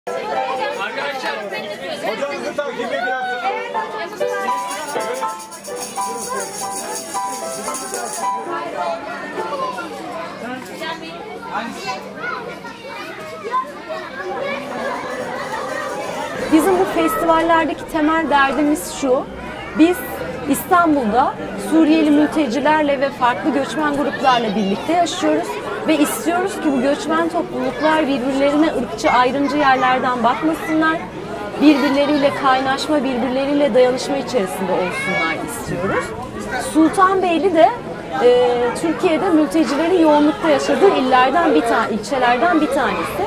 Hocamızı takip ediyorsunuz. Bizim bu festivallerdeki temel derdimiz şu: biz İstanbul'da Suriyeli mültecilerle ve farklı göçmen gruplarla birlikte yaşıyoruz ve istiyoruz ki bu göçmen topluluklar birbirlerine ırkçı, ayrımcı yerlerden bakmasınlar, birbirleriyle kaynaşma, birbirleriyle dayanışma içerisinde olsunlar istiyoruz. Sultanbeyli de Türkiye'de mültecilerin yoğunlukta yaşadığı ilçelerden bir tanesi.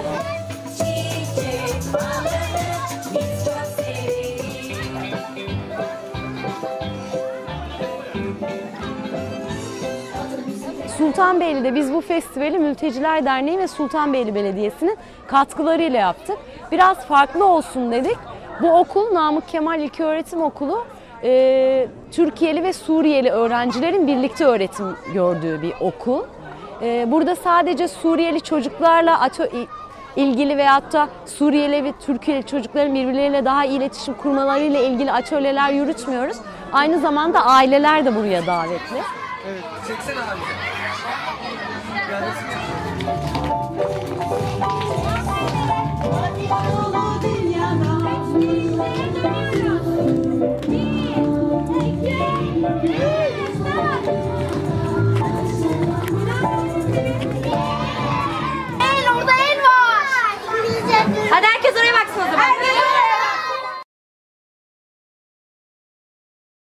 Sultanbeyli'de biz bu festivali Mülteciler Derneği ve Sultanbeyli Belediyesi'nin katkılarıyla yaptık. Biraz farklı olsun dedik. Bu okul Namık Kemal İlköğretim Okulu, Türkiye'li ve Suriyeli öğrencilerin birlikte öğretim gördüğü bir okul. Burada sadece Suriyeli çocuklarla ilgili veyahut da Suriyeli ve Türkiye'li çocukların birbirleriyle daha iyi iletişim kurmalarıyla ilgili atölyeler yürütmüyoruz. Aynı zamanda aileler de buraya davetli. Evet, çeksene abi.